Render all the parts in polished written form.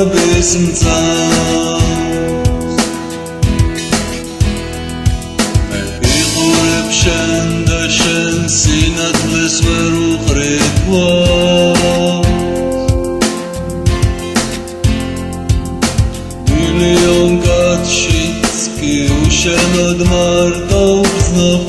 ჭრების მწავს მე ვიყურებ შენ და შენ სინათლეს ვერ უყრიქვას მილიონ კაცშიც კი უშენოდ მარტო ვგზნობ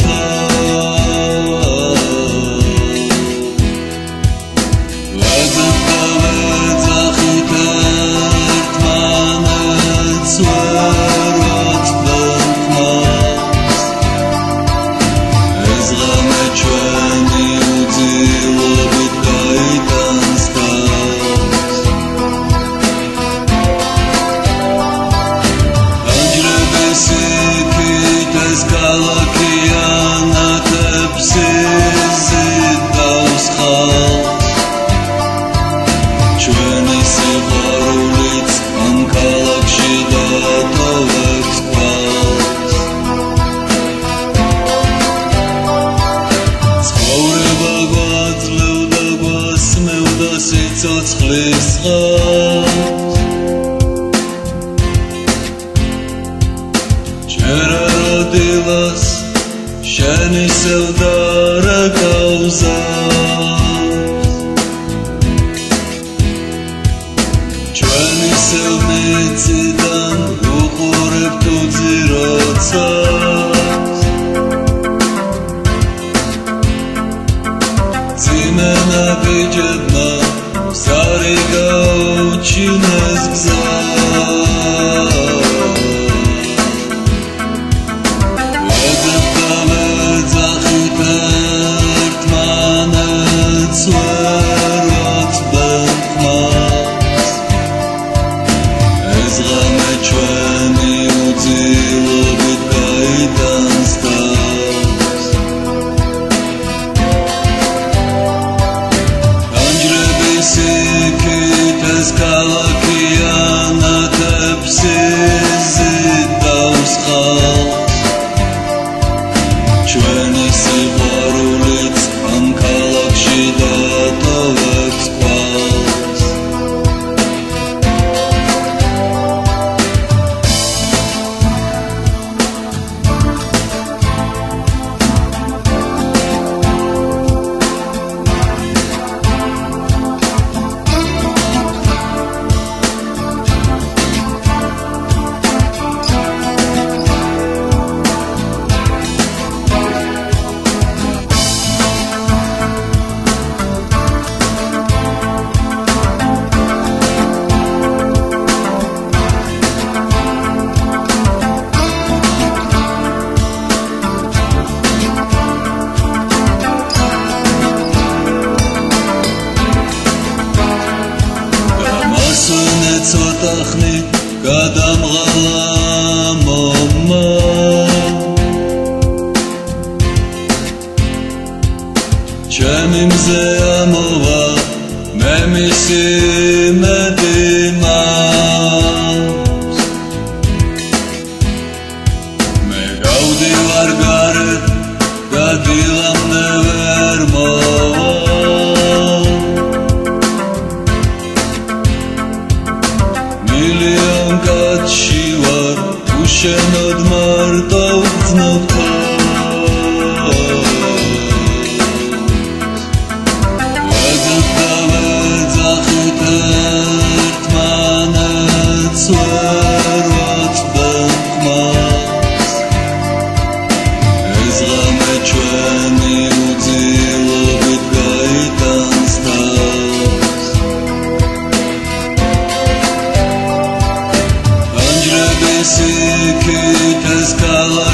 Chveni Siyvarulits am ქალაქში დატოვებს თვალს ცხოვრება გვაძლევდა გვასმევდა სიცოცხლის ხავს ჯერ არ როდილას შენ ისევ დარაკავზავს ჩვენი სევმეციდან უყურებ თუ ძიროცას ძიმენა ბიჯებმა სარი გაუჩინეს გზას ვეძებ და ვეძახით ერთმანეთს ვერ ვაწვდენ ხმას ეს ღამე ჩვენი უძილობით გაიტანს თავს განჯრების იქით ეს ქალაქი ანათებს იზიდავს ხალხს ჩვენი სიყვარულიც ამ ქალაქში დატოვებს თვალს ცოტა ხნით გადამღალა მომმა ჩემი მზე ამოვა მე მისი იმედი მაქვს მე გავდივარ გარეთ გადილამდე ვერ მოვა მილიონ კაცში ვარ უშენოდ მარტო ვგზნობ თავს ვეძებ და ვეძახით ერთმანეთს ვერ ვაწვდენ ხმას ეს ღამე ჩვენი უძილობით გაიტანს თავს განჯრების იქით ეს ქალაქი